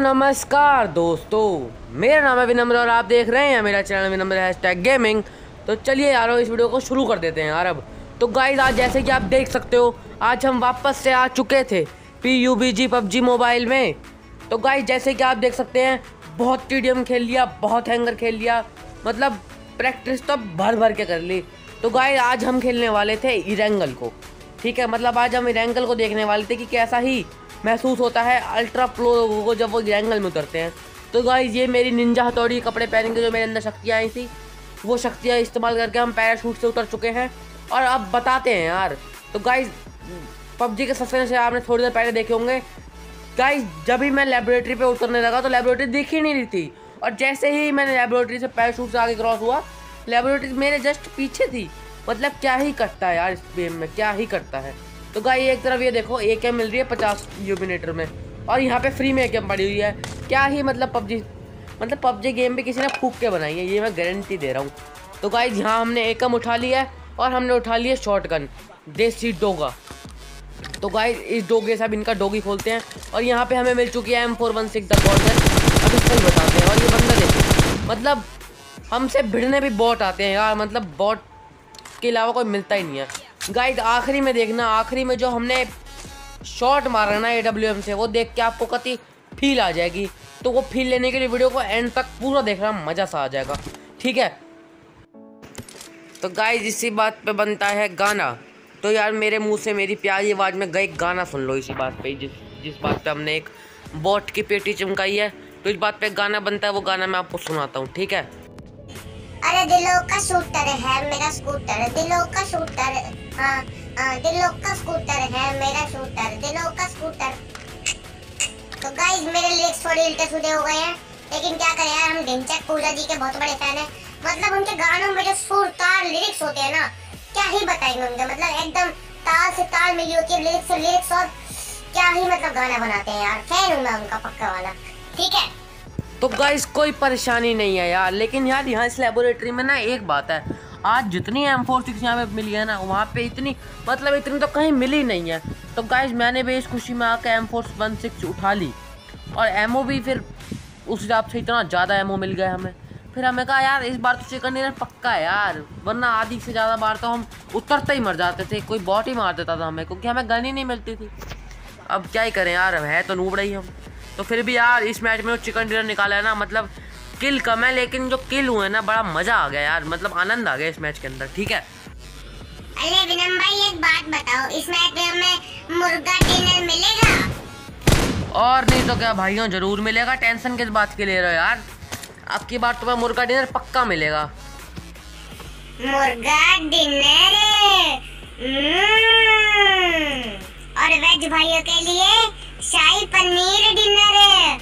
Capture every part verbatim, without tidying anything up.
नमस्कार दोस्तों, मेरा नाम है विनम्र और आप देख रहे हैं मेरा चैनल विनम्र हैशटैग गेमिंग। तो चलिए यारो इस वीडियो को शुरू कर देते हैं यार। अब तो गाइस आज जैसे कि आप देख सकते हो आज हम वापस से आ चुके थे P U B G PUBG mobile में। तो गाइस जैसे कि आप देख सकते हैं बहुत टीडीएम खेल लिया, बहुत हैंगर खेल लिया, मतलब प्रैक्टिस तो भर भर के कर ली। तो गाइस आज हम खेलने वाले थे इरेंगल को, ठीक है। मतलब आज हम इरेंगल को देखने वाले थे कि कैसा ही महसूस होता है अल्ट्रा प्रो लोगों को जब वो इरेंगल में उतरते हैं। तो गाइस ये मेरी निंजा हथौड़ी कपड़े पहन के जो मेरे अंदर शक्तियाँ आई थी वो शक्तियाँ इस्तेमाल करके हम पैराशूट से उतर चुके हैं और अब बताते हैं यार। तो गाइस पबजी के सस्पेंस से आपने थोड़ी देर पहले देखे होंगे गाइस, जब भी मैं लेबोरेटरी पे उतरने लगा तो लेबोरेटरी दिख ही नहीं रही थी, और जैसे ही मैंने लेबोरेटरी से पैराशूट से आगे क्रॉस हुआ लेबोरेटरी मेरे जस्ट पीछे थी। मतलब क्या ही करता है यार इस गेम में, क्या ही करता है। तो गाइस एक तरफ ये देखो ए के एम मिल रही है पचास यूबिनेटर में, और यहाँ पे फ्री में ए के एम पड़ी हुई है। क्या ही मतलब पबजी मतलब पबजी गेम भी किसी ने फूक के बनाई है, ये मैं गारंटी दे रहा हूँ। तो गाइस यहाँ हमने ए के एम उठा लिया है और हमने उठा लिया शॉटगन देसी डोगा। तो गाइस इस डोगे से अब इनका डोगी खोलते हैं, और यहाँ पे हमें मिल चुकी है M four one six the Gordon. अब इसको ही बताते हैं। और ये बंदा देखो, मतलब हमसे भिड़ने भी बॉट आते हैं यार, मतलब बॉट के अलावा कोई मिलता ही नहीं है। गाइस आखिरी में देखना, आखिरी में जो हमने शॉट मारा ना ए डब्ल्यू एम से वो देख के आपको कति फील आ जाएगी। तो वो फील लेने के लिए वीडियो को एंड तक पूरा देखना, मज़ा सा आ जाएगा, ठीक है। तो गाइस इसी बात पे बनता है गाना। तो यार मेरे मुंह से मेरी प्यारी आवाज़ में गए गाना सुन लो इसी बात पे, जिस जिस बात पे हमने एक बॉट की पेटी चमकाई है। तो इस बात पे गाना बनता है, वो गाना मैं आपको सुनाता हूँ, ठीक है। अरे दिलों का शूटर है मेरा स्कूटर, दिलों का शूटर, हाँ हाँ दिलों का स्कूटर है मेरा शूटर, दिलों का स्कूटर। तो गाइस मेरे लिरिक्स थोड़े उल्टे सीधे हो गए हैं, लेकिन क्या करें यार, हम ढिंचैक पूजा जी के बहुत बड़े फैन हैं। मतलब उनके गानों में जो सुर ताल लिरिक्स होते हैं ना, क्या ही बताएंगे उनके, मतलब एकदम ताल से ताल मिली होती है, लिरिक्स से लिरिक्स, और क्या ही मतलब गाना बनाते हैं यार। फैन हूँ मैं उनका पक्का वाला, ठीक है। तो गाइस कोई परेशानी नहीं है यार, लेकिन यार यहाँ इस लेबोरेटरी में ना एक बात है, आज जितनी एम फोर सिक्स यहाँ पे मिली है ना वहाँ पे इतनी मतलब इतनी तो कहीं मिली नहीं है। तो गाइस मैंने भी इस खुशी में आकर एम फोर वन सिक्स उठा ली, और एमओ भी फिर उस हिसाब से इतना ज़्यादा एमओ मिल गया हमें। फिर हमें कहा यार इस बार तो चिकन डिनर पक्का है यार, वरना आधी से ज़्यादा बार तो हम उतरते ही मर जाते थे, कोई बॉट ही मार देता था हमें, क्योंकि हमें गन ही नहीं मिलती थी। अब क्या ही करें यार, है तो नूब रही हम। तो फिर भी यार इस मैच में जो चिकन डिनर निकाला है ना, मतलब किल कम है लेकिन जो किल हुए ना बड़ा मज़ा आ गया यार, मतलब आनंद आ गया इस मैच के अंदर, ठीक है। अरे विनम भाई एक बात बताओ, इस मैच में हमें मुर्गा डिनर मिलेगा? और नहीं तो क्या भाइयों, जरूर मिलेगा। टेंशन किस बात के ले रहे हो यार, आपकी बात तुम्हें मुर्गा डिनर पक्का मिलेगा। मुर्गा डिनर और वेज भाइयों के लिए शाही पनीर डिनर।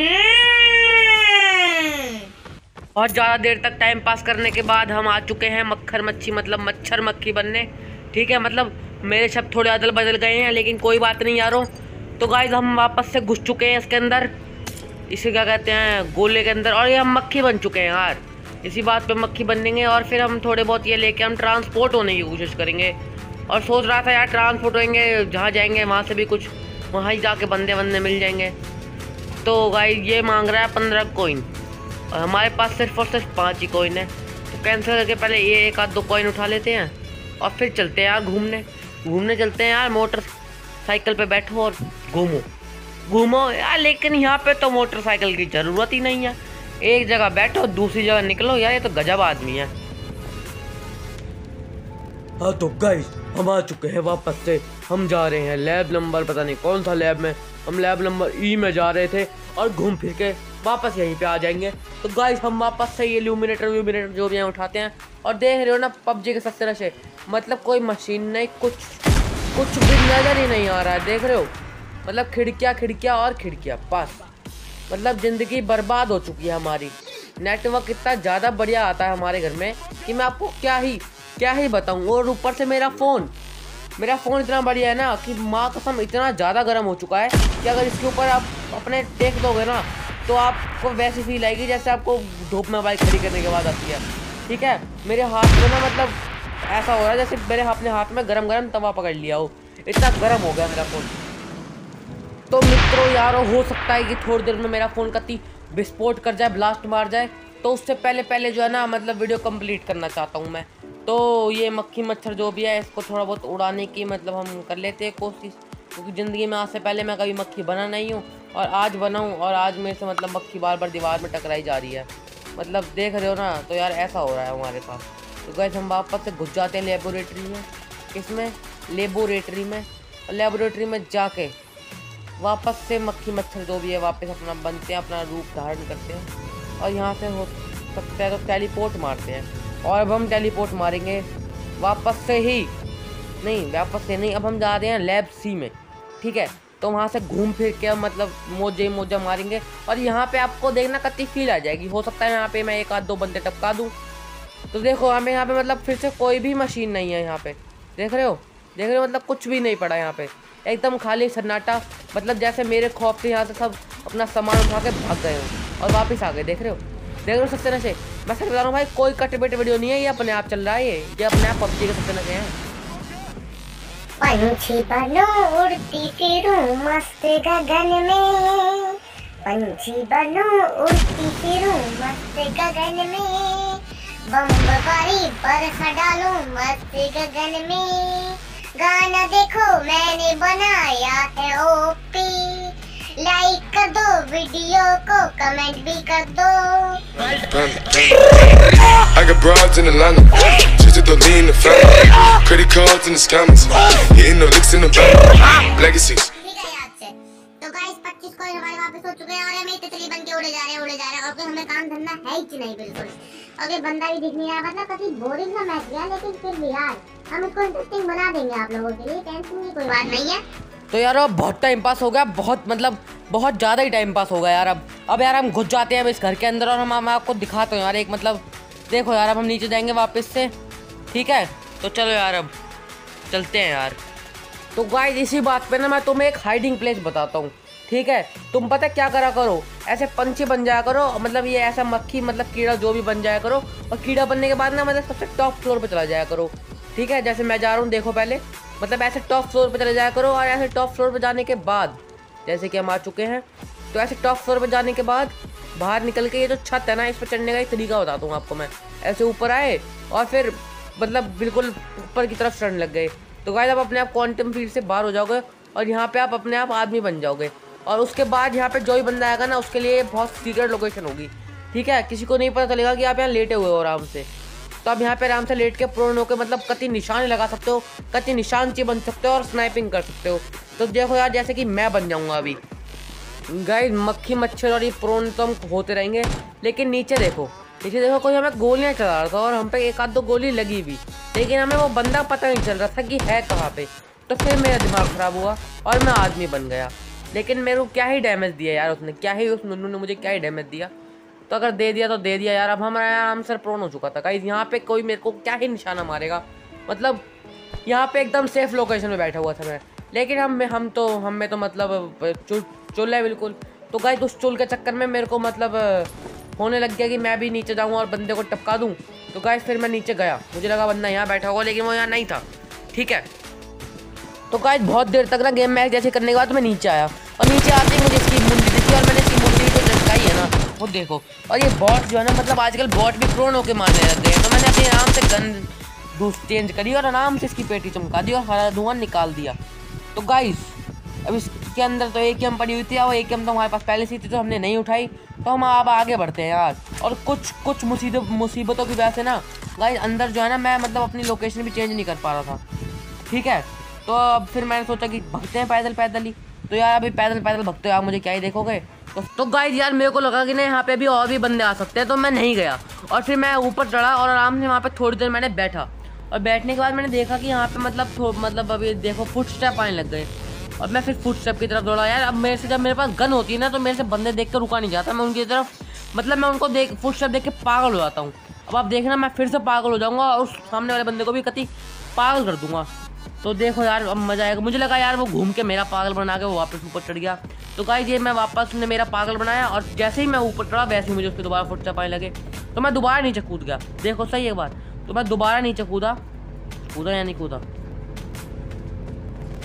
बहुत ज़्यादा देर तक टाइम पास करने के बाद हम आ चुके हैं मक्खर मच्छी मतलब मच्छर मक्खी बनने, ठीक है। मतलब मेरे शब्द थोड़े अदल बदल गए हैं लेकिन कोई बात नहीं यारों। तो गाइस हम वापस से घुस चुके हैं इसके अंदर, इसे क्या कहते हैं गोले के अंदर, और ये हम मक्खी बन चुके हैं यार। इसी बात पे मक्खी बनेंगे और फिर हम थोड़े बहुत ये लेके हम ट्रांसपोर्ट होने की कोशिश करेंगे। और सोच रहा था यार ट्रांसपोर्ट होंगे जहाँ जाएंगे वहाँ से भी कुछ वहाँ ही जाके बंदे बंदे मिल जाएंगे। तो गाइस ये मांग रहा है पंद्रह कोइन और हमारे पास सिर्फ और सिर्फ पाँच ही कोइन है। तो कैंसिल करके पहले ये एक आध दो कोइन उठा लेते हैं और फिर चलते हैं यार घूमने घूमने चलते हैं यार। मोटर साइकिल पे बैठो और घूमो घूमो यार, लेकिन यहाँ पे तो मोटरसाइकिल की ज़रूरत ही नहीं है, एक जगह बैठो दूसरी जगह निकलो यार, ये तो गजब आदमी है। हाँ तो गाइस हम आ चुके हैं वापस से, हम जा रहे हैं लैब नंबर पता नहीं कौन सा लैब में, हम लैब नंबर ई में जा रहे थे और घूम फिर के वापस यहीं पे आ जाएंगे। तो गाइस हम वापस से ये ल्यूमिनेटर व्यूमिनेटर जो भी हैं उठाते हैं, और देख रहे हो ना पबजी के सस्ते नशे, मतलब कोई मशीन नहीं, कुछ कुछ भी नज़र ही नहीं आ रहा है, देख रहे हो। मतलब खिड़कियाँ खिड़कियाँ और खिड़कियाँ, बस मतलब ज़िंदगी बर्बाद हो चुकी है हमारी। नेटवर्क इतना ज़्यादा बढ़िया आता है हमारे घर में कि मैं आपको क्या ही क्या ही बताऊँ। और ऊपर से मेरा फ़ोन मेरा फ़ोन इतना बढ़िया है ना कि माँ कसम इतना ज़्यादा गर्म हो चुका है कि अगर इसके ऊपर आप अपने टेक दोगे ना तो आपको वैसी फील आएगी जैसे आपको धूप में बाइक खड़ी करने के बाद आती है, ठीक है। मेरे हाथ में ना मतलब ऐसा हो रहा है जैसे मेरे अपने हाथ में गरम गरम तवा पकड़ लिया हो, इतना गर्म हो गया मेरा फ़ोन। तो मित्रों यारो हो सकता है कि थोड़ी देर में मेरा फ़ोन कति विस्फोट कर जाए, ब्लास्ट मार जाए, तो उससे पहले पहले जो है ना मतलब वीडियो कंप्लीट करना चाहता हूँ मैं। तो ये मक्खी मच्छर जो भी है इसको थोड़ा बहुत उड़ाने की मतलब हम कर लेते हैं कोशिश, क्योंकि ज़िंदगी में आज से पहले मैं कभी मक्खी बना नहीं हूँ और आज बना हूँ और आज मेरे से मतलब मक्खी बार बार दीवार में टकराई जा रही है। मतलब देख रहे हो ना, तो यार ऐसा हो रहा है हमारे साथ। तो गाइस हम वापस से घुस जाते हैं लेबोरेटरी में। किसमें? लेबोरेटरी में। और लेबोरेटरी में जाके वापस से मक्खी मच्छर जो भी है वापस अपना बनते हैं, अपना रूप धारण करते हैं और यहाँ से हो सकता है तो टेलीपोर्ट मारते हैं। और अब हम टेलीपोर्ट मारेंगे वापस से ही, नहीं वापस से नहीं, अब हम जा रहे हैं लैब सी में। ठीक है, तो वहाँ से घूम फिर के मतलब मोजे मोजा मारेंगे और यहाँ पे आपको देखना कति फील आ जाएगी। हो सकता है यहाँ पे मैं एक आध दो बंदे टपका दूँ। तो देखो हमें यहाँ पे मतलब फिर से कोई भी मशीन नहीं है यहाँ पे, देख रहे हो देख रहे हो मतलब कुछ भी नहीं पड़ा यहाँ पे, एकदम खाली सन्नाटा। मतलब जैसे मेरे खौफ से यहाँ से सब अपना सामान उठा के भाग गए हो और वापस आ गए। देख रहे हो देख रहे हो सत्य नशे। मैं सच बता रहा हूँ भाई, कोई कट बेट वीडियो नहीं है, ये अपने आप चल रहा है, ये ये अपने आप पबजी के सत्य नशे हैं। पंछी बनो उड़ती फिरूं मस्त गगन में, पंछी बनो उड़ती फिरूं मस्त गगन में, बम्बरी बरसा डालूं मस्त गगन में, गाना देखो मैंने बनाया है ओपी, लाइक कर दो वीडियो को, कमेंट भी कर दो। I got broads in Atlanta, just to lean in the family, credit cards in the scammers, hitting the licks in the bank, legacies. ठीक है याद से। तो गाइस पच्चीस कोइन हमारे वापस हो चुके हैं और हम तितली बन के उड़े जा रहे हैं उड़े जा रहे हैं। ओके हमें काम धंधा है ही नहीं बिल्कुल। ओके बंदा भी दिख नहीं रहा, मतलब काफी बोरिंग सा मैच गया, लेकिन फिर भी यार हम इसको इंटरेस्टिंग बना देंगे आप लोगों के लिए, टेंशन की कोई बात नहीं है। तो यार अब बहुत टाइम पास हो गया, बहुत मतलब बहुत ज़्यादा ही टाइम पास हो गया यार। अब अब यार हम घुस जाते हैं अब इस घर के अंदर और हम हम आपको दिखाते हैं यार एक मतलब देखो यार, अब हम नीचे जाएंगे वापस से। ठीक है, तो चलो यार अब चलते हैं यार। तो गाइस इसी बात पे ना मैं तुम्हें एक हाइडिंग प्लेस बताता हूँ। ठीक है, तुम पता क्या करा करो, ऐसे पंछी बन जाया करो, मतलब ये ऐसा मक्खी मतलब कीड़ा जो भी बन जाया करो, और कीड़ा बनने के बाद ना मतलब सबसे टॉप फ्लोर पे चला जाया करो। ठीक है, जैसे मैं जा रहा हूँ देखो पहले, मतलब ऐसे टॉप फ्लोर पे चले जाया करो और ऐसे टॉप फ्लोर पे जाने के बाद जैसे कि हम आ चुके हैं, तो ऐसे टॉप फ्लोर पे जाने के बाद बाहर निकल के ये जो छत है ना, इस पर चढ़ने का एक तरीका बताता हूँ आपको मैं। ऐसे ऊपर आए और फिर मतलब बिल्कुल ऊपर की तरफ चढ़ने लग गए, तो गाइस आप अपने आप क्वांटम फील्ड से बाहर हो जाओगे और यहाँ पे आप अपने आप आदमी बन जाओगे। और उसके बाद यहाँ पे जो भी बंदा आएगा ना उसके लिए बहुत सीक्रेट लोकेशन होगी। ठीक है, किसी को नहीं पता चलेगा कि आप यहाँ लेटे हुए हो आराम से। तो आप यहाँ पे आराम से लेट के प्रोन होकर मतलब कति निशान लगा सकते हो, कति निशान ची बन सकते हो और स्नाइपिंग कर सकते हो। तो देखो यार जैसे कि मैं बन जाऊँगा अभी। गाइस मक्खी मच्छर और ये प्रोन तो हम होते रहेंगे, लेकिन नीचे देखो नीचे देखो कोई हमें गोलियां चला रहा था और हम पे एक आध दो गोली लगी भी, लेकिन हमें वो बंदा पता नहीं चल रहा था कि है कहाँ पे। तो फिर मेरा दिमाग ख़राब हुआ और मैं आदमी बन गया। लेकिन मेरे को क्या ही डैमेज दिया यार उसने, क्या ही उस नुन्नू ने मुझे क्या ही डैमेज दिया। तो अगर दे दिया तो दे दिया यार। अब हमारा आराम से प्रोन हो चुका था गाइस, यहाँ पे कोई मेरे को क्या ही निशाना मारेगा। मतलब यहाँ पे एकदम सेफ लोकेशन में बैठा हुआ था मैं, लेकिन हम हम तो हम में तो मतलब चुल चुल है बिल्कुल। तो गाइस उस चुल के चक्कर में मेरे को मतलब होने लग गया कि मैं भी नीचे जाऊँ और बंदे को टपका दूँ। तो गाइस फिर मैं नीचे गया, मुझे लगा बंदा यहाँ बैठा होगा, लेकिन वो यहाँ नहीं था। ठीक है, तो गाइस बहुत देर तक ना गेम मैच जैसे करने के बाद मैं नीचे आया और नीचे आते ही मुझे इसकी मुंडी दिखी और मैंने इसकी मुंडी को झटकाई है ना, वो देखो। और ये बॉट जो है ना, मतलब आजकल बॉट भी प्रोन होकर मारने लग गए हैं। तो मैंने अपनी आराम से गन दूस चेंज करी और आराम से इसकी पेटी चमका दी और हरा धुआं निकाल दिया। तो गाइस अब इसके अंदर तो एक एम पड़ी हुई थी और एक एम तो हमारे पास पहले से थी, तो हमने नहीं उठाई। तो हम अब आगे बढ़ते हैं यार। और कुछ कुछ मुसीबत मुसीबतों की वजह से ना गाइस अंदर जो है ना मैं मतलब अपनी लोकेशन भी चेंज नहीं कर पा रहा था। ठीक है, तो अब फिर मैंने सोचा कि भगते हैं पैदल पैदल ही। तो यार अभी पैदल पैदल भगते हो आप मुझे क्या ही देखोगे। तो, तो गाइस यार मेरे को लगा कि नहीं यहाँ पे अभी और भी बंदे आ सकते हैं, तो मैं नहीं गया। और फिर मैं ऊपर चढ़ा और आराम से वहाँ पे थोड़ी देर मैंने बैठा और बैठने के बाद मैंने देखा कि यहाँ पे मतलब मतलब अभी देखो फुट स्टेप आने लग गए और मैं फिर फुट स्टेप की तरफ दौड़ा। यार अब मेरे से जब मेरे पास गन होती है ना तो मेरे से बंदे देख कर रुका नहीं जाता, मैं उनकी तरफ मतलब मैं उनको देख फुट स्टेप देख के पागल हो जाता हूँ। अब आप देखना मैं फिर से पागल हो जाऊँगा और उस सामने वाले बंदे को भी कति पागल कर दूंगा। तो देखो यार अब मज़ा आएगा। मुझे लगा यार वो घूम के मेरा पागल बना के वो वापस ऊपर चढ़ गया। तो गाइस ये मैं वापस उसने मेरा पागल बनाया और जैसे ही मैं ऊपर चढ़ा वैसे ही मुझे उसके दोबारा फुट स्टेप आने लगे। तो मैं दोबारा नीचे कूद गया। देखो सही एक बार, तो मैं दोबारा नीचे कूदा कूदा या नहीं कूदा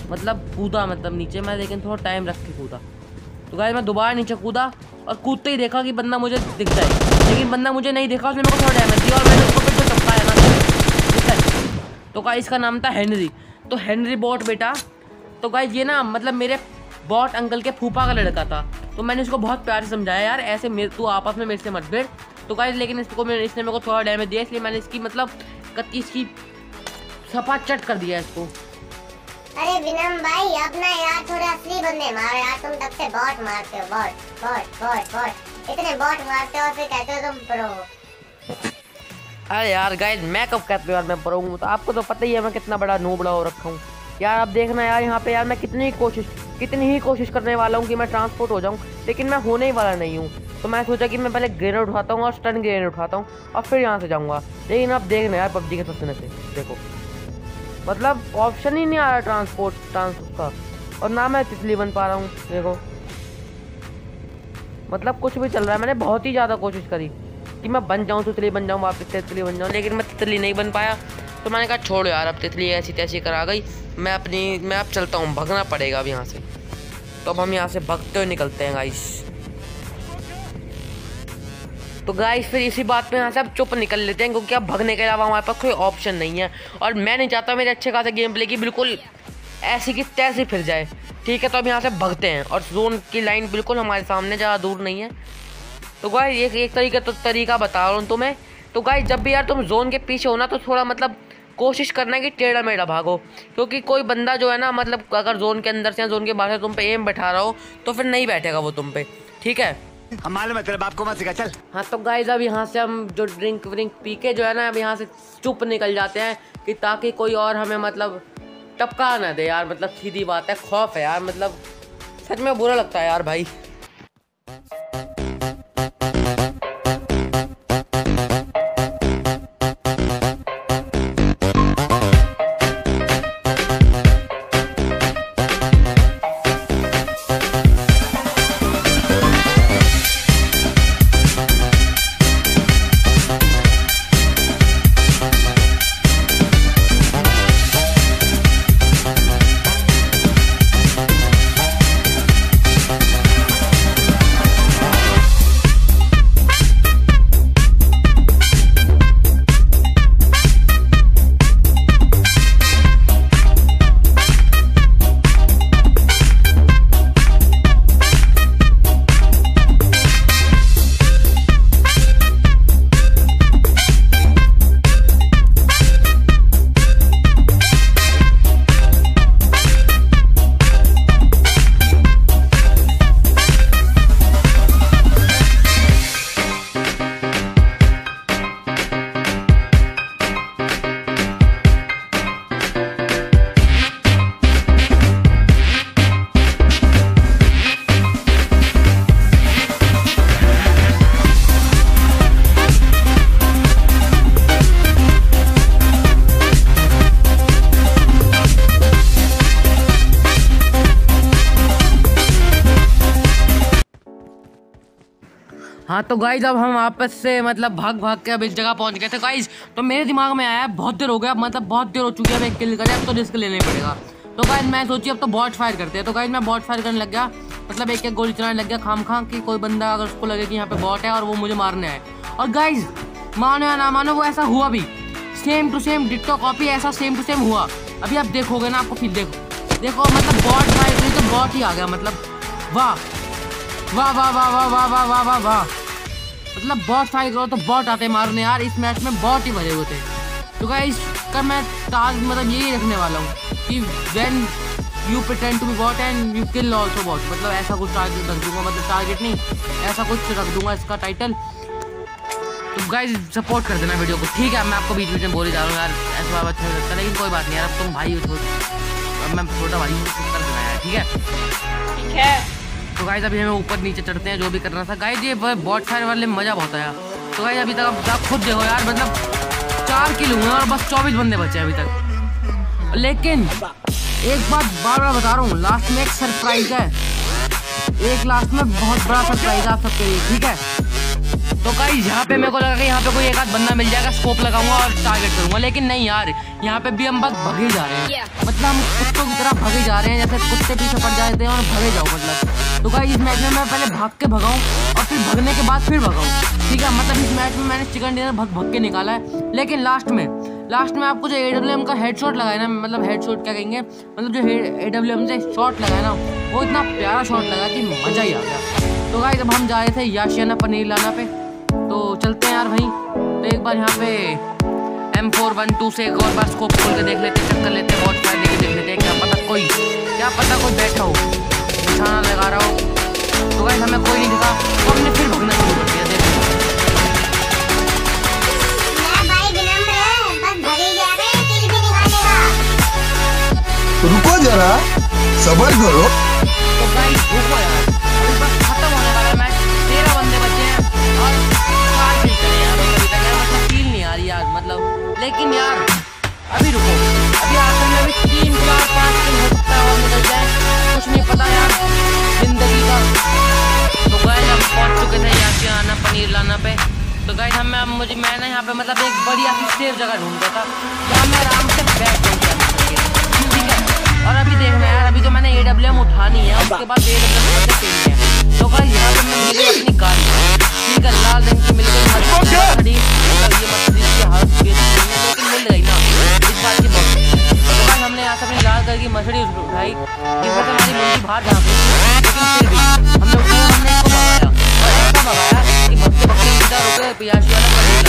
मतलब कूदा मतलब नीचे मैं, लेकिन थोड़ा टाइम रख के कूदा। तो गाइस मैं दोबारा नीचे कूदा और कूदते ही देखा कि बंदा मुझे दिख जाए, लेकिन बंदा मुझे नहीं देखा, उसने मेरे को थोड़ा डैमेज दिया और मैंने उसको फिर से टपकाया ना, ठीक है। तो गाइस इसका नाम था हेनरी। तो हेनरी बॉट बेटा, तो गाइस ये ना मतलब मेरे बॉट अंकल के फूफा का लड़का था। तो मैंने उसको बहुत प्यार से समझाया, यार ऐसे मेरे तू आपस में मेरे से मत भिड़। तो गाइस लेकिन इसको मैंने इसने मेरे को थोड़ा डैमेज दिया, इसलिए मैंने इसकी मतलब कत्ती इसकी सफा चट कर दिया इसको। अरे विनम भाई अपना यार थोड़े असली बंदे मारो यार, तुम तब से बॉट मारते हो, बॉट बॉट बॉट बॉट इतने बॉट मारते हो और फिर कहते हो तुम प्रो हो। अरे यार गाइस मैं कब कहते हो यार मैं प्रो हूँ, तो आपको तो पता ही है मैं कितना बड़ा नूबड़ा हो रखा हूँ यार। आप देखना यार यहाँ पे यार मैं कितनी ही कोशिश कितनी ही कोशिश करने वाला हूँ कि मैं ट्रांसपोर्ट हो जाऊँ, लेकिन मैं होने ही वाला नहीं हूँ। तो मैं सोचा कि मैं पहले ग्रेनेड उठाता हूँ और स्टन ग्रेनेड उठाता हूँ और फिर यहाँ से जाऊँगा। लेकिन आप देखना यार पबजी के फंसने से देखो मतलब ऑप्शन ही नहीं आ रहा ट्रांसपोर्ट ट्रांसपोर्ट का, और ना मैं तितली बन पा रहा हूँ देखो। मतलब कुछ भी चल रहा है, मैंने बहुत ही ज़्यादा कोशिश करी कि मैं बन जाऊँ तितली बन जाऊँ वापस तितली बन जाऊँ, लेकिन मैं तितली नहीं बन पाया। तो मैंने कहा छोड़ यार अब तितली ऐसी तैसी करा गई, मैं अपनी मैं अब चलता हूँ, भगना पड़ेगा अब यहाँ से। तो अब हम यहाँ से भगते हुए निकलते हैं गाइस। तो गाइस फिर इसी बात पे यहाँ से अब चुप निकल लेते हैं, क्योंकि अब भगने के अलावा हमारे पास कोई ऑप्शन नहीं है और मैं नहीं चाहता मेरे अच्छे खासे गेम प्ले की बिल्कुल ऐसी की तैसी फिर जाए, ठीक है। तो अब यहाँ से भगते हैं और जोन की लाइन बिल्कुल हमारे सामने, ज़्यादा दूर नहीं है। तो गाइस एक एक तरीका तो तरीका बता रहा हूँ तुम्हें। तो गाइस जब भी यार तुम जोन के पीछे हो ना, तो थोड़ा मतलब कोशिश करना है कि टेढ़ा मेढ़ा भागो, क्योंकि कोई बंदा जो है ना मतलब अगर जोन के अंदर से या जोन के बाहर से तुम पे एम बैठा रहा हो तो फिर नहीं बैठेगा वो तुम पे, ठीक है। हम मालूम है तेरे बाप को मत सिखा चल। हाँ तो गाइस अब यहाँ से हम जो ड्रिंक व्रिंक पी के जो है ना अब यहाँ से चुप निकल जाते हैं, कि ताकि कोई और हमें मतलब टपका ना दे यार। मतलब सीधी बात है, खौफ है यार, मतलब सच में बुरा लगता है यार भाई। हाँ तो गाइज अब हम वापस से मतलब भाग भाग के अब इस जगह पहुंच गए थे गाइज। तो मेरे दिमाग में आया बहुत देर हो गया, मतलब बहुत देर हो चुकी है, अब एक किल करे अब तो रिस्क लेना ही पड़ेगा। तो गाइज मैं सोची अब तो बॉट फायर करते हैं। तो गाइज मैं बॉट फायर करने लग गया, मतलब एक एक गोली चलाने लग गया खाम खाम कि कोई बंदा अगर उसको लगे कि यहाँ पे बॉट है और वो मुझे मारने आए। और गाइज मानो या ना मानो वो ऐसा हुआ भी, same to same ditto copy ऐसा सेम टू सेम हुआ। अभी आप देखोगे ना, आपको फिर देखो देखो मतलब बॉट फायर करी तो बॉट ही आ गया। मतलब वाह वाह वाह वाह वाह वाह वाह वाह वाह वाह मतलब बॉट फाइट करो तो बॉट आते मारने यार। इस मैच में बॉट ही भरे हुए थे। तो गाइस का मैं टास्क मतलब यही रखने वाला हूँ कि when you pretend to be bot and you kill also bot, मतलब ऐसा कुछ टारगेट रख दूंगा, मतलब टारगेट नहीं ऐसा कुछ रख दूंगा इसका टाइटल। तो गाइस सपोर्ट कर देना वीडियो को, ठीक है। मैं आपको बीच बीच में बोल ही जा रहा हूँ यार, ऐसा बात अच्छा नहीं लगता, लेकिन कोई बात नहीं यार, अब तुम भाई हो, अब मैं छोटा भाई हूँ, कर देना यार, ठीक है ठीक है। तो गाइस अभी हमें ऊपर नीचे चढ़ते हैं, जो भी करना था गाइस। ये बॉट फायर वाले मजा बहुत आया। तो गाइस अभी तक आप खुद देखो यार, मतलब चार किल हुए और बस चौबीस बंदे बचे अभी तक। लेकिन एक बात बार बार बता रहा हूँ, लास्ट में एक सरप्राइज है, एक लास्ट में बहुत बड़ा सरप्राइज है आप सबके लिए, ठीक है। तो गाइस यहाँ पे मेरे को लगा कि यहाँ पे कोई एक आध बंदा मिल जाएगा, स्कोप लगाऊंगा और टारगेट करूंगा, लेकिन नहीं यार, यहाँ पे भी हम बस भगे जा रहे हैं। मतलब हम कुत्तों की तरह भगे जा रहे हैं, जैसे कुत्ते पीछे पड़ जाते हैं और भगे जाओ मतलब। तो गाइस इस मैच में मैं पहले भाग के भगाऊं और फिर भगने के बाद फिर भगाऊं, ठीक है। मतलब इस मैच में मैंने चिकन डिनर भग भग के निकाला है, लेकिन लास्ट में लास्ट में आपको जो ए डब्ल्यू एम का हेड शॉट लगाया ना, मतलब हेड शॉट क्या कहेंगे, मतलब जो ए डब्ल्यू एम से शॉट लगाया ना, वो इतना प्यारा शॉट लगा कि मज़ा ही आ गया। तो गाइस अब हम जा रहे थे याशियाना पनीर लाना पे, तो चलते हैं यार भाई। तो एक बार यहाँ पे एम फोर वन टू से एक और बार स्कोप खोल के देख लेते, चेक कर लेते हैं, बहुत फायदे के देख लेते हैं, क्या पता कोई क्या पता कोई बैठा हो, निशाना लगा रहा हो। तो गाइस हमें कोई नहीं दिखा, तो हमने फिर भगना शुरू कर दिया। देखो रुको जरा, सबर करो। तो गाइस रुको यार, अभी बस खत्म होने वाला है मैच, तेरह बंदे बचे हैं और चार किल चले हैं अभी अभी तक यार, मतलब फील नहीं आ रही यार मतलब। लेकिन यार अभी रुको, अभी आखिर में अभी तीन चार पाँच किल हो सकता है और निकल जाए, कुछ नहीं पता यार जिंदगी का। तो गाइस हम पहुंच चुके थे याशियाना पनीर लाना पे। तो गाइस हमें अब मुझे मैंने यहाँ पे मतलब एक बढ़िया सी सेफ जगह ढूंढा था जहाँ मैं आराम से बैठ जाऊँ, ठीक है। और अभी देखना यार, अभी जो मैंने ए डब्ल्यू एम उठानी है, उसके बाद ए डब्ल्यू एम से खेलनी है। तो गाइस यहाँ पे मैं मिल गई अपनी गाड़ी, ठीक है, लाल रंग की मिल गई, खड़ी मतलब ये मर्सिडीज की हाउस की लेकिन मिल गई ना इस बात की बहुत। तो गाइस हमने यहाँ से अपनी लाल कलर की मर्सिडीज उठाई, जिसमें से हमारी मुंडी बाहर जा गई, लेकिन फिर भी हमने उठाया, हमने इसको भगाया और ऐसा भगाया कि भगते भगते सीधा रुके याशियाना पनीर।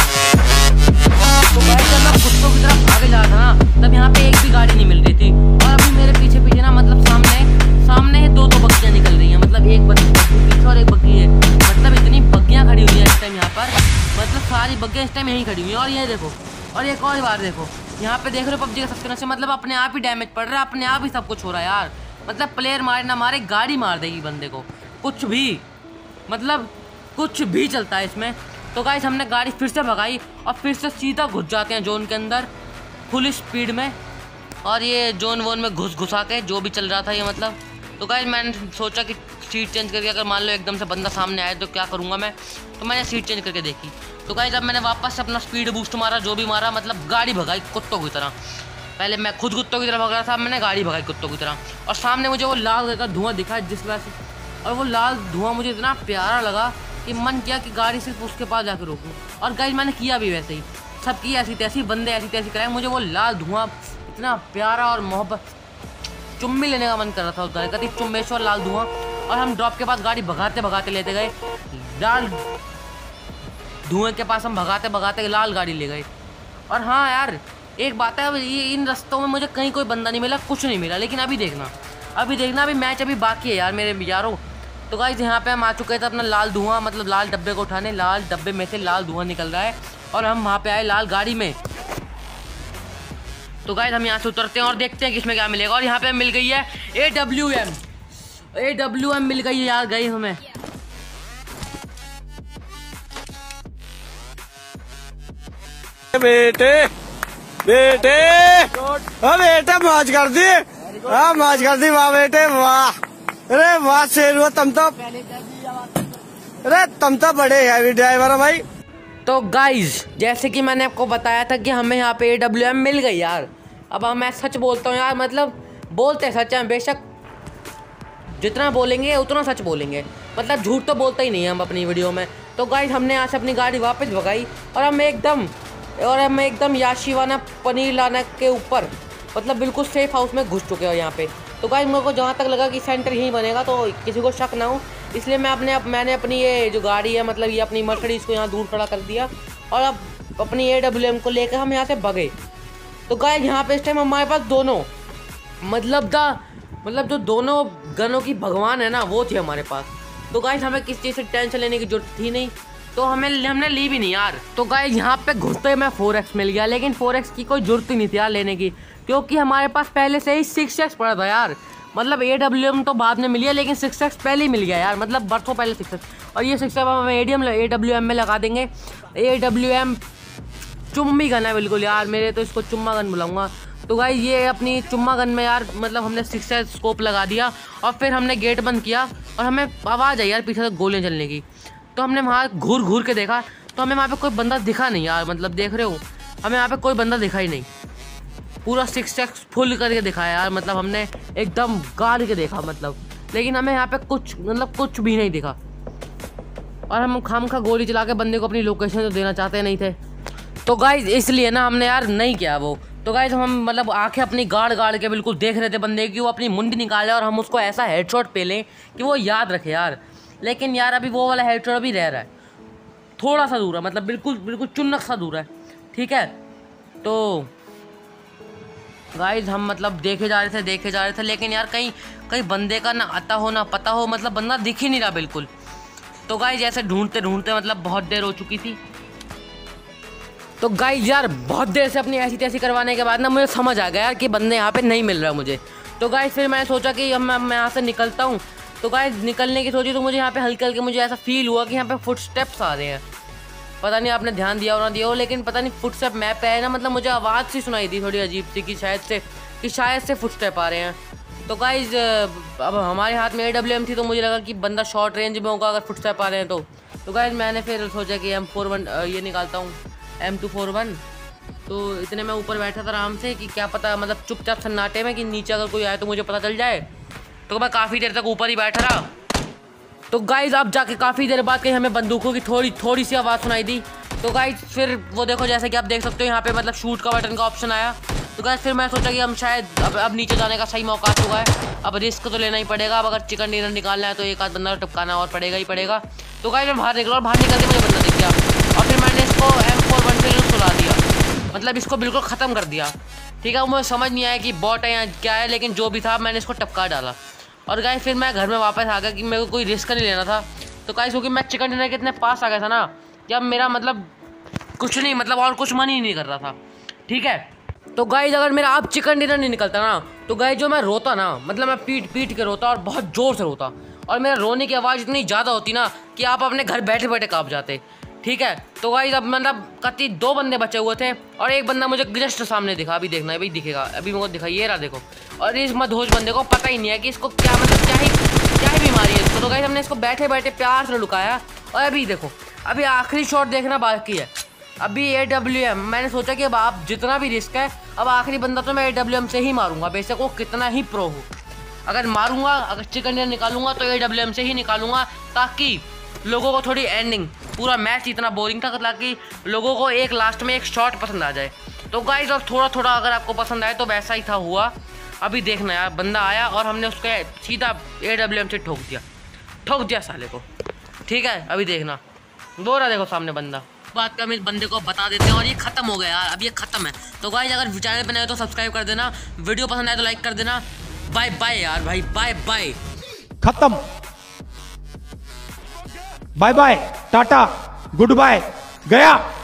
तो गाइस जब मैं कुत्तों की तरफ आगे जा रहा था ना, तब यहाँ पे एक भी गाड़ी नहीं मिल रही थी, और अभी मेरे पीछे पीछे ना मतलब सामने सामने ही दो दो बग्गियाँ निकल रही हैं, मतलब एक बग्गी पीछे और एक बग्गी है, मतलब इतनी बग्गियाँ खड़ी हुई हैं इस टाइम यहाँ पर, मतलब सारी बग्गियाँ इस टाइम यहीं खड़ी हुई हैं। और ये देखो, और एक और बार देखो, यहाँ पे देख रहे हो पबजी का सब्सक्राइबर से मतलब अपने आप ही डैमेज पड़ रहा है, अपने आप ही सब कुछ हो रहा है यार। मतलब प्लेयर मारे ना मारे, गाड़ी मार देगी बंदे को, कुछ भी मतलब कुछ भी चलता है इसमें। तो गाइस हमने गाड़ी फिर से भगाई और फिर से सीधा घुस जाते हैं जोन के अंदर फुल स्पीड में, और ये जोन वोन में घुस घुसा के जो भी चल रहा था ये मतलब। तो गाइस मैंने सोचा कि सीट चेंज करके अगर मान लो एकदम से बंदा सामने आए तो क्या करूँगा मैं, तो मैंने सीट चेंज करके देखी। तो गाइस अब मैंने वापस से अपना स्पीड बूस्ट मारा, जो भी मारा, मतलब गाड़ी भगाई कुत्तों की तरह। पहले मैं खुद कुत्तों की तरह भग रहा था, मैंने गाड़ी भगाई कुत्तों की तरह, और सामने मुझे वो लाल कलर का धुआं दिखा जिस वजह से, और वो लाल धुआं मुझे इतना प्यारा लगा कि मन किया कि गाड़ी सिर्फ उसके पास जाकर रोकूं। और गाइस मैंने किया भी वैसे ही, सबकी ऐसी तैसी बंदे ऐसी तैसी कराए, मुझे वो लाल धुआं इतना प्यारा और मोहब्बत, चुम्मी लेने का मन कर रहा था उस गाड़ी का, चुम्बेश्वर लाल धुआं। और हम ड्रॉप के बाद गाड़ी भगाते भगाते लेते गए, लाल धुएं के पास हम भगाते भगाते लाल गाड़ी ले गए। और हाँ यार एक बात है, ये इन रास्तों में मुझे कहीं कोई बंदा नहीं मिला, कुछ नहीं मिला, लेकिन अभी देखना अभी देखना अभी मैच अभी बाकी है यार मेरे यारों। तो गाइस यहाँ पे हम आ चुके थे अपना लाल धुआं मतलब लाल डब्बे को उठाने, लाल डब्बे में से लाल धुआं निकल रहा है और हम वहाँ पे आए लाल गाड़ी में। तो गाइस हम यहाँ से उतरते हैं और देखते हैं किसमें क्या मिलेगा, और यहाँ पे मिल गई है A W M A W M मिल गई है यार गई हमें। बेटे बेटे हाँ बेटे मौज कर दी, हाँ मौज कर दी, वाह बेटे वाह, अरे वाह शेर हुआ तुम तो, अरे तुम तो बड़े हैवी ड्राइवर हो भाई। तो गाइज जैसे कि मैंने आपको बताया था कि हमें यहाँ पे ए डब्ल्यू एम मिल गई यार। अब हम मैं सच बोलता हूँ यार, मतलब बोलते सच हैं, बेशक जितना बोलेंगे उतना सच बोलेंगे, मतलब झूठ तो बोलते ही नहीं है हम अपनी वीडियो में। तो गाइज हमने यहाँ से अपनी गाड़ी वापस भगाई और हम एकदम और हम एकदम याशियाना पनीर लाना के ऊपर मतलब बिल्कुल सेफ हाउस में घुस चुके हो यहाँ पे। तो गाइज मेरे को जहाँ तक लगा कि सेंटर यहीं बनेगा, तो किसी को शक ना हो, इसलिए मैं अपने मैंने अपनी ये जो गाड़ी है मतलब ये अपनी मर्सिडीज को यहाँ दूर खड़ा कर दिया और अब अपनी ए डब्ल्यू एम को लेकर हम यहाँ से भगे। तो गाइज यहाँ पे इस टाइम हमारे पास दोनों मतलब द मतलब जो दोनों गनों की भगवान है ना वो थी हमारे पास। तो गाइज हमें किस चीज़ से टेंशन लेने की जरूरत थी नहीं, तो हमें हमने ली भी नहीं यार। तो गाइज यहाँ पे घुसते में फोर एक्स मिल गया, लेकिन फोर एक्स की कोई जरूरत ही नहीं थी यार लेने की, क्योंकि हमारे पास पहले से ही सिक्स एक्स पड़ा था यार। मतलब ए डब्ल्यू एम तो बाद में मिली है, लेकिन सिक्स एक्स पहले ही मिल गया यार, मतलब बरसों पहले सिक्स एक्स। और ये सिक्स एक्स हम एडीएम ए डब्ल्यू एम में लगा देंगे। ए डब्ल्यू एम चुम्मी गन है बिल्कुल यार, मेरे तो इसको चुम्मा गन बुलाऊंगा। तो भाई ये अपनी चुम्मा गन में यार मतलब हमने सिक्स एक्स स्कोप लगा दिया और फिर हमने गेट बंद किया और हमें आवाज़ आई यार पीछे से गोलियाँ चलने की। तो हमने वहाँ घूर घूर के देखा तो हमें वहाँ पे कोई बंदा दिखा नहीं यार, मतलब देख रहे हो हमें यहाँ पे कोई बंदा दिखा ही नहीं। पूरा सिक्स टैक्स फुल करके दिखाया यार, मतलब हमने एकदम गाड़ के देखा मतलब, लेकिन हमें यहाँ पे कुछ मतलब कुछ भी नहीं दिखा। और हम खाम खा गोली चला के बंदे को अपनी लोकेशन तो देना चाहते नहीं थे, तो गाइज इसलिए ना हमने यार नहीं किया वो। तो गाइज हम मतलब आंखें अपनी गाड़ गाड़ के बिल्कुल देख रहे थे बंदे की, वो अपनी मुंडी निकाले और हम उसको ऐसा हेडशॉट पे लें कि वो याद रखे यार। लेकिन यार अभी वो वाला हेडशॉट अभी रह रहा है, थोड़ा सा दूर है, मतलब बिल्कुल बिल्कुल चुन्नक सा दूर है, ठीक है। तो गाइज हम मतलब देखे जा रहे थे देखे जा रहे थे लेकिन यार कहीं कहीं बंदे का ना आता हो ना पता हो, मतलब बंदा दिख ही नहीं रहा बिल्कुल। तो गाइज ऐसे ढूंढते ढूंढते मतलब बहुत देर हो चुकी थी। तो गाइज यार बहुत देर से अपनी ऐसी तैसी करवाने के बाद ना मुझे समझ आ गया यार कि बंदे यहाँ पे नहीं मिल रहा मुझे। तो गाइज फिर मैंने सोचा कि अब मैं मैं यहाँ से निकलता हूँ। तो गाइज निकलने की सोची तो मुझे यहाँ पे हल्के हल्के मुझे ऐसा फील हुआ कि यहाँ पे फुटस्टेप्स आ रहे हैं। पता नहीं आपने ध्यान दिया हो ना दिया हो, लेकिन पता नहीं फुटस्टेप मैप पे है ना, मतलब मुझे आवाज़ सी सुनाई दी थोड़ी अजीब सी कि शायद से कि शायद से फुटस्टेप आ रहे हैं। तो गाइज अब हमारे हाथ में ए डब्ल्यू एम थी तो मुझे लगा कि बंदा शॉर्ट रेंज में होगा अगर फुटस्टेप आ रहे हैं तो। तो गाइज मैंने फिर सोचा कि एम फोर वन ये निकालता हूँ, एम टू फोर वन। तो इतने में ऊपर बैठा था आराम से कि क्या पता मतलब चुपचाप सन्नाटे में कि नीचे अगर कोई आए तो मुझे पता चल जाए। तो मैं काफ़ी देर तक ऊपर ही बैठा रहा। तो गाइज अब जाके काफ़ी देर बाद कहीं हमें बंदूकों की थोड़ी थोड़ी सी आवाज़ सुनाई दी। तो गाइज फिर वो देखो जैसे कि आप देख सकते हो यहाँ पे मतलब शूट का बटन का ऑप्शन आया। तो गाइज फिर मैं सोचा कि हम शायद अब अब नीचे जाने का सही मौका हुआ है, अब रिस्क तो लेना ही पड़ेगा। अब अगर चिकन डिनर निकालना है तो एक आध बंदा टपकाना और पड़ेगा ही पड़ेगा। तो गाइज मैं बाहर निकला और बाहर निकल के मुझे बंदा दिख गया और फिर मैंने इसको एम फोर वन से सुला दिया, मतलब इसको बिल्कुल ख़त्म कर दिया, ठीक है। मुझे समझ नहीं आया कि बॉट है या क्या है, लेकिन जो भी था मैंने इसको टपका डाला। और गाइस फिर मैं घर में वापस आ गया कि मेरे को कोई रिस्क नहीं लेना था। तो गाइस क्योंकि मैं चिकन डिनर के इतने पास आ गया था ना कि अब मेरा मतलब कुछ नहीं मतलब और कुछ मन ही नहीं कर रहा था, ठीक है। तो गाइस अगर मेरा अब चिकन डिनर नहीं निकलता ना तो गाइस जो मैं रोता ना, मतलब मैं पीट पीट के रोता और बहुत ज़ोर से रोता, और मेरा रोने की आवाज़ इतनी ज़्यादा होती ना कि आप अपने घर बैठे बैठे काँप जाते, ठीक है। तो गाइस अब मतलब कति दो बंदे बचे हुए थे और एक बंदा मुझे जस्ट सामने दिखा, अभी देखना है भाई दिखेगा, अभी मेरे को दिखा ये रहा देखो। और इस मधोज बंदे को पता ही नहीं है कि इसको क्या मतलब क्या ही क्या ही बीमारी है इसको। तो गाइस हमने इसको बैठे बैठे प्यार से लुकाया और अभी देखो अभी आखिरी शॉट देखना बाकी है। अभी ए डब्ल्यू एम मैंने सोचा कि अब आप जितना भी रिस्क है अब आखिरी बंदा तो मैं ए डब्ल्यू एम से ही मारूंगा, बेशक वो कितना ही प्रो हो। अगर मारूंगा अगर चिकन डिनर निकालूंगा तो ए डब्ल्यू एम से ही निकालूंगा ताकि लोगों को थोड़ी एंडिंग, पूरा मैच इतना बोरिंग था ताकि लोगों को एक लास्ट में एक शॉट पसंद आ जाए। तो गाइस अब थोड़ा थोड़ा अगर आपको पसंद आए तो वैसा ही था हुआ। अभी देखना यार बंदा आया और हमने उसके सीधा ए डब्ल्यू एम से ठोक दिया ठोक दिया साले को, ठीक है। अभी देखना दो रहा देखो सामने बंदा। बात का हम इस बंदे को बता देते हैं और ये खत्म हो गया यार, अब ये खत्म है। तो गाइस अगर चैनल पे नए हो तो सब्सक्राइब कर देना, वीडियो पसंद आए तो लाइक कर देना। बाय बाय यार भाई, बाय बाय, खत्म, bye bye, tata, good bye, गया।